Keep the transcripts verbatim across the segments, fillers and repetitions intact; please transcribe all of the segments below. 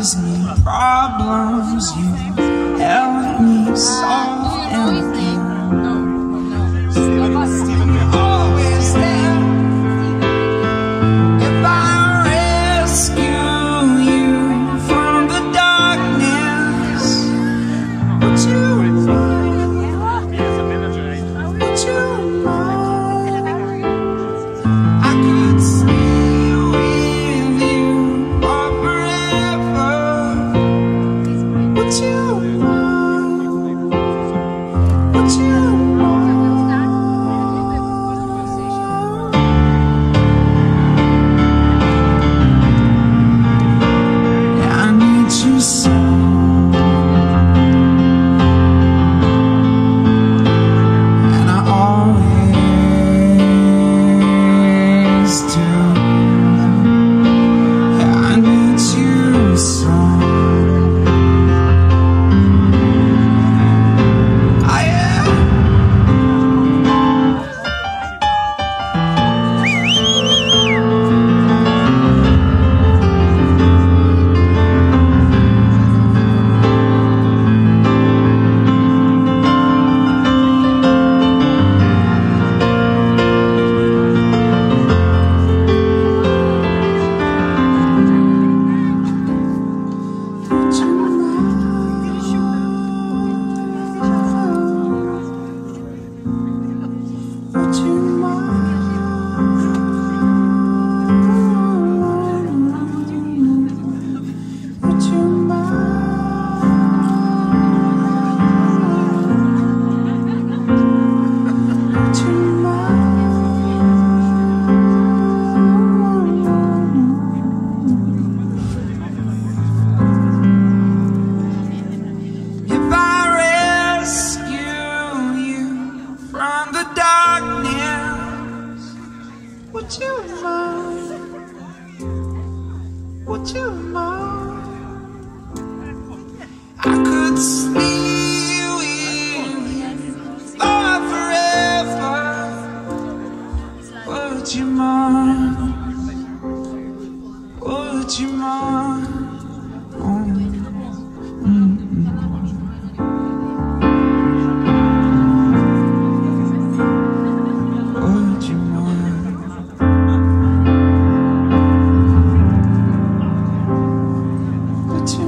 gives me problems, you help me solve anything. Always there. If I rescue you from the darkness, would you mind? Would you mind? I could stay with you for forever. Would you mind? Would you mind? You so, and I always do. Yeah, I need you so. Oh yeah. Would you mind? Would you mind? I could stay with you for forever. Would you mind? Would you mind? Oh. Mm-hmm. Would you mind? Would you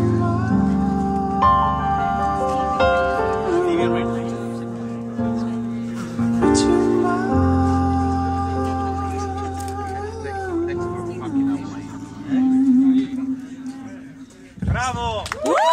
Bravo!